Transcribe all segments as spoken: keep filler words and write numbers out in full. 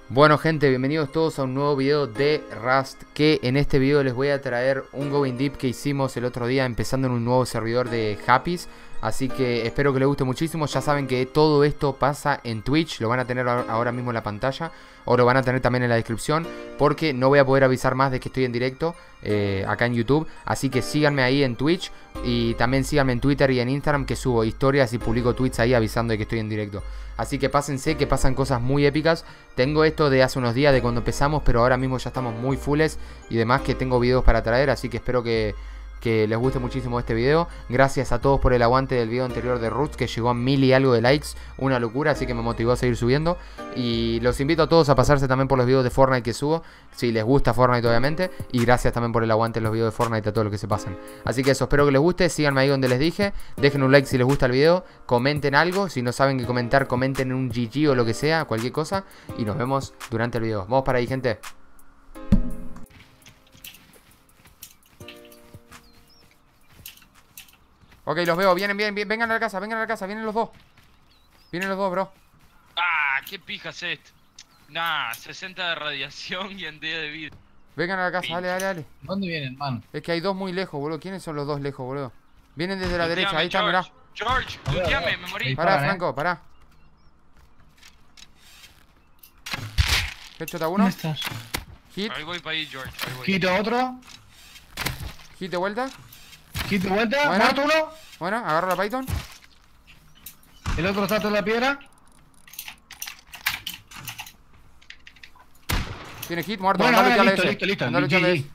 Bueno gente, bienvenidos todos a un nuevo video de Rust. Que en este video les voy a traer un Going Deep que hicimos el otro día, empezando en un nuevo servidor de Happy's. Así que espero que les guste muchísimo. Ya saben que todo esto pasa en Twitch. Lo van a tener ahora mismo en la pantalla, o lo van a tener también en la descripción, porque no voy a poder avisar más de que estoy en directo eh, acá en YouTube. Así que síganme ahí en Twitch. Y también síganme en Twitter y en Instagram, que subo historias y publico tweets ahí avisando de que estoy en directo. Así que pásense, que pasan cosas muy épicas. Tengo esto de hace unos días, de cuando empezamos, pero ahora mismo ya estamos muy fulles y demás, que tengo videos para traer. Así que espero que, que les guste muchísimo este video. Gracias a todos por el aguante del video anterior de Rust, que llegó a mil y algo de likes. Una locura, así que me motivó a seguir subiendo. Y los invito a todos a pasarse también por los videos de Fortnite que subo, si les gusta Fortnite obviamente. Y gracias también por el aguante en los videos de Fortnite a todos los que se pasan. Así que eso, espero que les guste. Síganme ahí donde les dije. Dejen un like si les gusta el video. Comenten algo, si no saben qué comentar, comenten un G G o lo que sea, cualquier cosa. Y nos vemos durante el video. Vamos para ahí, gente. Ok, los veo, vienen, vienen, vienen, vengan a la casa, vengan a la casa, vienen los dos. Vienen los dos, bro. Ah, qué pija es esto. Nah, sesenta de radiación y en diez de vida. Vengan a la casa, dale, dale, dale. ¿Dónde vienen, man? Es que hay dos muy lejos, boludo. ¿Quiénes son los dos lejos, boludo? Vienen desde la Luteame, derecha, ahí está, George. mirá. George, luteame, me morí. Pará, Disparan, ¿eh? Franco, pará. Headshot a uno. ¿Dónde estás? Hit, Ahí voy para ahí, George. Ahí voy. Quito otro. hit de vuelta. Quito vuelta. Bueno. Mato uno. Bueno, agarro la Python. El otro está tras la piedra. Tiene hit, muerto. Bueno, Andá a bueno, lutearle listo, ese. listo, listo. Andá a lutearle G G.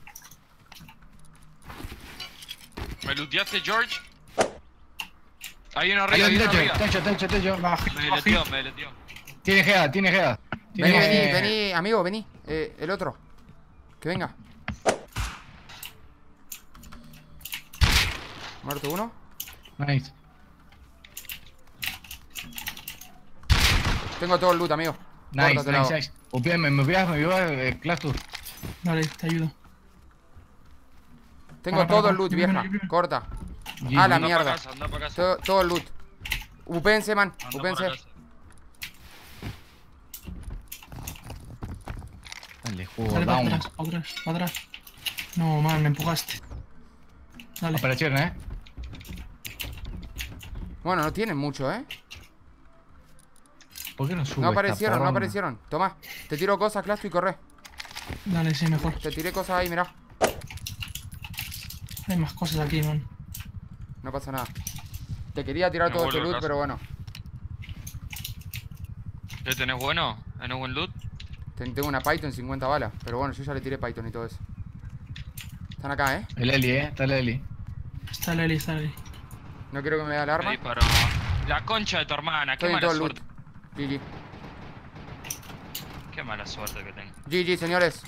ese. ¿Me luteaste, George? Hay uno Ahí arriba, en hay uno techo, arriba. techo, techo, techo. Me leteó, me leteó. Tiene Gea, tiene Gea. Vení, Tiene- vení, vení, amigo, vení. Eh, el otro. Que venga. Muerto uno. Nice. Tengo todo el loot, amigo. Nice, Córtate, nice, Lago. nice. Upiame, me voy a, me voy a, eh, Clash Tour. Dale, te ayudo. Tengo Para, todo para, el loot, yo vieja. primero, yo primero. Corta. G Ah, la G. Anda pa' mierda. casa, anda pa' casa. Todo, todo el loot. Upense, man. Anda pa' Upense. casa. Dale, juego, Dale para down. atrás, para atrás, para atrás. No, man, me empujaste. Dale. Aparecieron, eh. Bueno, no tienen mucho, ¿eh? ¿Por qué no sube No esta aparecieron, no porra? aparecieron. Toma. Te tiro cosas, Clasto, y corre. Dale, sí, mejor. Te tiré cosas ahí, mirá. Hay más cosas aquí, man. No pasa nada. Te quería tirar Me todo este vuelvo a loot, casa. pero bueno. ¿Qué tenés bueno? ¿Tenés buen loot? Ten- Tengo una Python cincuenta balas. Pero bueno, yo ya le tiré Python y todo eso. Están acá, ¿eh? El Eli, eh. Está el Eli. Está Leli, está Leli. No quiero que me vea el arma. Me disparó. La concha de tu hermana, qué Estoy en mala todo el loot. suerte. G G. Qué mala suerte que tengo. G G, señores.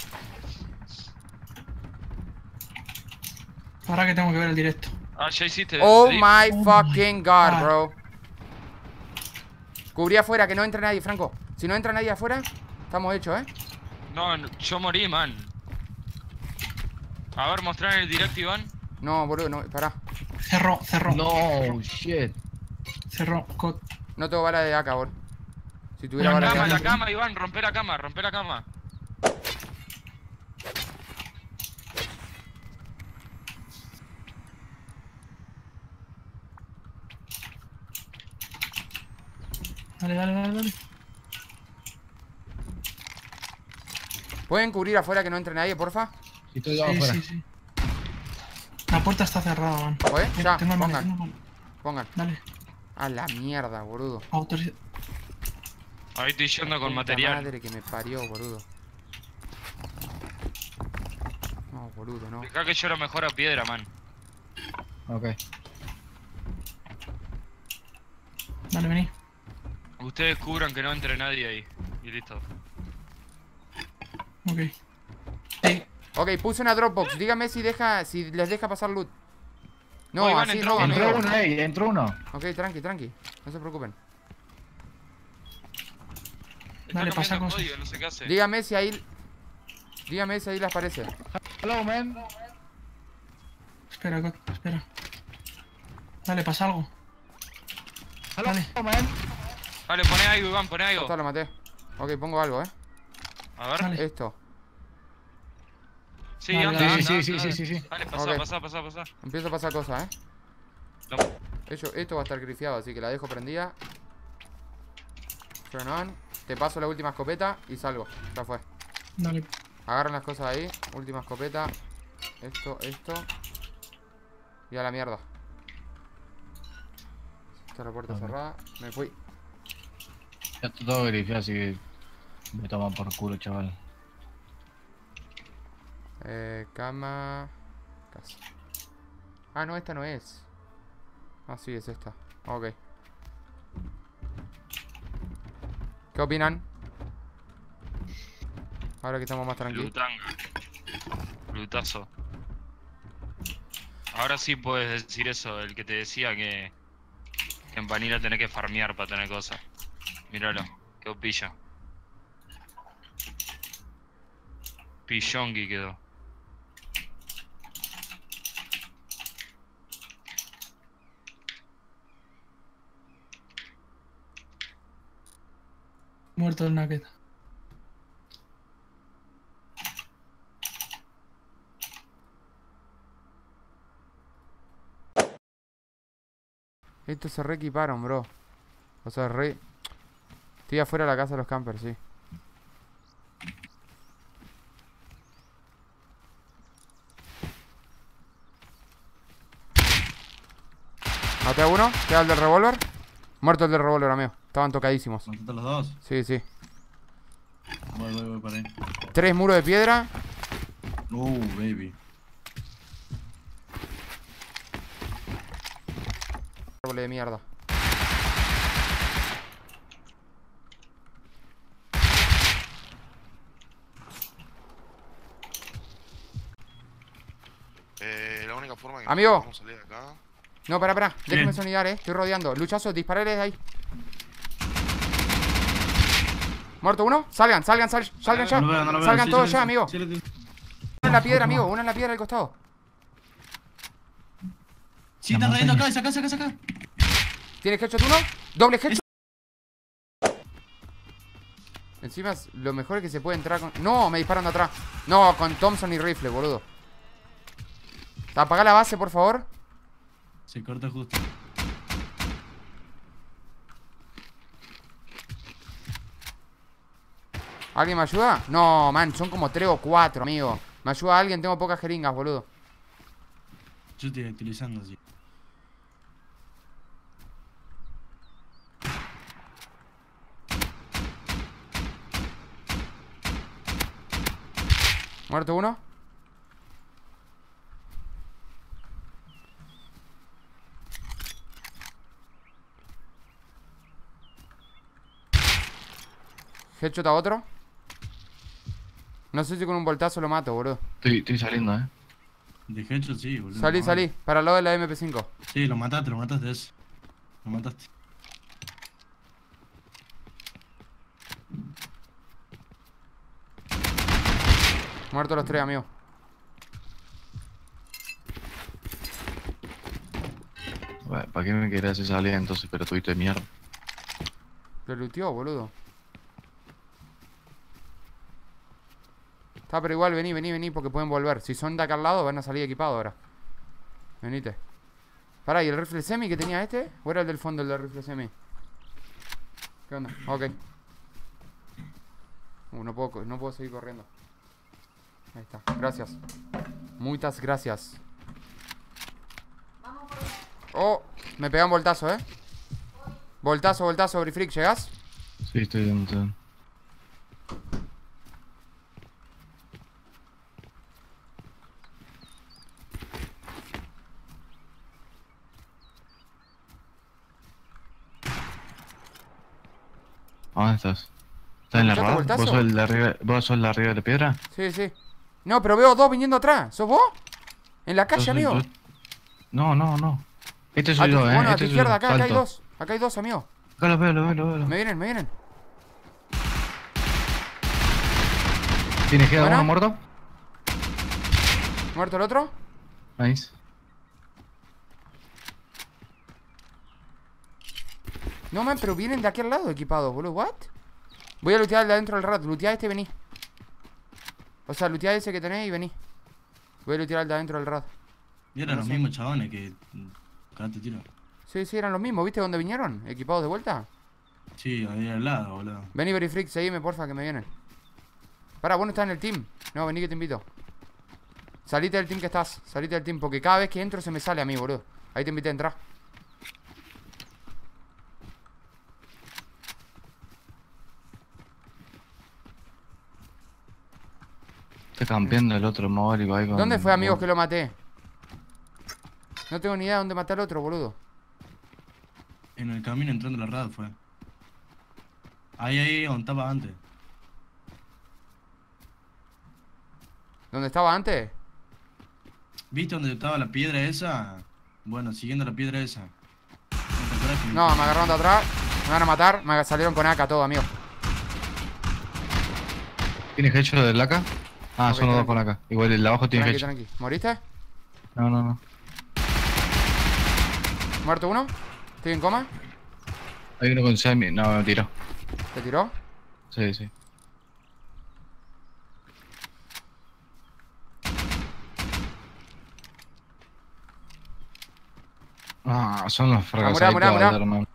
Ahora que tengo que ver el directo. Ah, ya hiciste. Oh sí. my Oh fucking my god, God. bro. Cubrí afuera, que no entre nadie, Franco. Si no entra nadie afuera, estamos hechos, ¿eh? No, no, yo morí, man. A ver, mostrar en el directo, Iván. No, boludo, no, pará. Cerró, cerró. No, shit. Cerró. Co- No tengo bala de A K, boludo. Si tuviera La bala de Cama, la A K. cama, Iván, rompe la cama, rompe la cama. Dale, dale, dale, dale. ¿Pueden cubrir afuera que no entre nadie, porfa? Y estoy yo Sí, afuera. sí, sí. La puerta está cerrada, man. Joder, Eh, ya, tengo el pongan. tengo el- Pongan. Dale. A la mierda, boludo. Autoriza. Ahí estoy yendo con Puta material. madre que me parió, boludo. No, boludo, no. Dejá que yo lo mejor a piedra, man. Ok. Dale, vení. Ustedes cubran que no entre nadie ahí. Y listo. Ok. Ey, Ok, puse una Dropbox. Dígame si deja, si les deja pasar loot. No, Oh, Iván, así entró no, uno. Entró amigo. uno, eh. Entró uno. Ok, tranqui, tranqui. No se preocupen. Está Dale, cambiando pasa el cosas. código, no sé qué hace. Dígame si ahí... Dígame si ahí les parece. Hello, man. espera, God, espera. Dale, pasa algo. Hello, Dale. man. Vale, poné algo, Iván, poné Ya algo. está, lo maté. Ok, pongo algo, eh. A ver. Dale. Esto. Sí, Dale, anda, dale, anda, Sí, anda, sí, sí, anda. sí, sí, sí. Dale, pasá, Ok. pasá, pasá, pasá. Empieza a pasar cosas, eh. No. Esto, esto va a estar grifeado, así que la dejo prendida. Turn on. Te paso la última escopeta y salgo. Ya fue. Dale. Agarran las cosas ahí. Última escopeta. Esto, esto. Y a la mierda. Está la puerta Ok. cerrada. Me fui. Ya está todo grifeado, así que me toman por culo, chaval. Eh, cama. Casa. Ah, no, esta no es. Ah, sí, es esta. Ok. ¿Qué opinan? Ahora que estamos más tranquilos. Lutanga. Lutazo. Ahora sí puedes decir eso, el que te decía que, que en Vanilla tenés que farmear para tener cosas. Míralo, quedó pilla. Pillongi quedó. Muerto el Naked. Estos se re equiparon, bro. O sea, re... Estoy afuera de la casa de los campers, sí. Maté a uno. Queda el del revólver. Muerto el del revólver, amigo. Estaban tocadísimos. ¿Mataste a los dos? Sí, sí. Voy, voy, voy para ahí. Tres muros de piedra. Uh, baby. Árbol de mierda. Eh, la única forma que Amigo. podemos salir de acá. No, pará, pará. Déjeme Bien. sonidar, eh. Estoy rodeando. Luchazo, disparale de ahí. Muerto uno. Salgan, salgan, sal- salgan ya. No lo veo, no lo veo. Salgan Sí, todos sí, ya, sí, amigo. sí, lo que- Uno en la piedra, amigo. Uno en la piedra del costado. Sí, está trayendo acá, acá, acá, acá, acá. ¿Tienes headshot uno? Doble headshot. Encima es- lo mejor es que se puede entrar con... No, me disparan de atrás. No, con Thompson y rifle, boludo. Apagá la base, por favor. Se corta justo. ¿Alguien me ayuda? No, man, son como tres o cuatro, amigo. ¿Me ayuda alguien? Tengo pocas jeringas, boludo. Yo estoy utilizando así. Muerto uno. Headshot a otro. No sé si con un voltazo lo mato, boludo. Estoy, estoy saliendo, eh. De hecho, sí, boludo. Salí, no, salí. Para el lado de la M P cinco. Sí, lo mataste, lo mataste eso. Lo mataste. Muertos los tres, amigo. Bueno, ¿para qué me querías hacer salir entonces? Pero tuviste de mierda. Lo looteó, boludo. Está, pero igual, vení, vení, vení, porque pueden volver. Si son de acá al lado, van a salir equipados ahora. Venite. Pará, ¿y el rifle semi que tenía este? ¿O era el del fondo el del rifle semi? ¿Qué onda? Ok. Uh, no puedo, no puedo seguir corriendo. Ahí está, gracias. Muchas gracias. Oh, me pega un voltazo, eh. Voltazo, voltazo, Brifrick, ¿llegás? Sí, estoy dentro. ¿Dónde estás? ¿Estás en la ¿Escuchaste rada? voltazo? ¿Vos sos el de arriba, vos sos el de arriba de la piedra? Sí, sí. No, pero veo dos viniendo atrás. ¿Sos vos? En la Yo calle, soy- amigo. yo- No, no, no. Este A soy tu- yo, eh. bueno, a este tu soy izquierda, yo. acá, acá hay Salto. dos. Acá hay dos, amigo. Acá lo veo, lo veo, lo veo. lo Me veo. vienen, me vienen. ¿Tienes que dar ¿Buena? uno muerto? ¿Muerto el otro? Nice. No, man, pero vienen de aquí al lado equipados, boludo. ¿What? Voy a lootear el de adentro del rat. Lootea este, vení. O sea, looteá ese que tenés y vení. Voy a lootear al de adentro del rad. Y eran No los sé. mismos chabones que. Cagaste tiro. Sí, sí, eran los mismos. ¿Viste dónde vinieron? ¿Equipados de vuelta? Sí, ahí al lado, boludo. Vení, Very Freak, seguime, porfa, que me vienen. Pará, vos no estás en el team. No, vení que te invito. Salite del team que estás. Salite del team, porque cada vez que entro se me sale a mí, boludo. Ahí te invité a entrar. Está campeando el otro móvil ahí con... ¿Dónde fue, amigos, que lo maté? No tengo ni idea de dónde maté al otro, boludo. En el camino entrando a la rad fue. Ahí, ahí, donde estaba antes. ¿Dónde estaba antes? ¿Viste dónde estaba la piedra esa? Bueno, siguiendo la piedra esa. ¿No te acuerdas que- No, me agarraron de atrás. Me van a matar. Me salieron con A K todo, amigo. ¿Tienes hecho del A K? Ah, Ok, son los dos tranqui. con A K. Igual el de abajo tiene Tranqui, hecho. tranqui. ¿Moriste? No, no, no. ¿Muerto uno? ¿Estoy en coma? Hay uno con semi. No, me tiró. ¿Te tiró? Sí, sí. Ah, son los fracasaditos murá, murá. de hermano.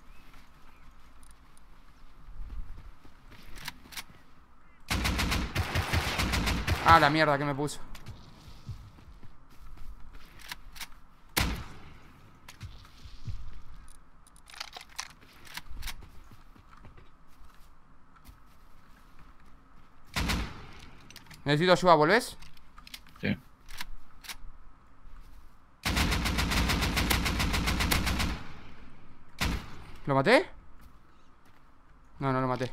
Ah, la mierda que me puso. Necesito ayuda, ¿volvés? Sí. ¿Lo maté? No, no lo maté.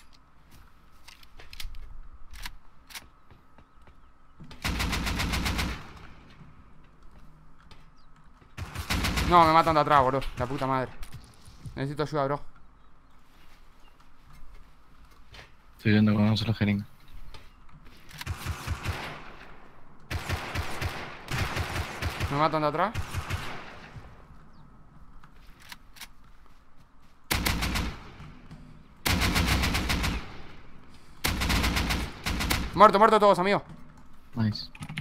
No, me matan de atrás, bro. La puta madre. Necesito ayuda, bro. Estoy viendo con una sola jeringa. Me matan de atrás. Muerto, muerto todos, amigos. Nice.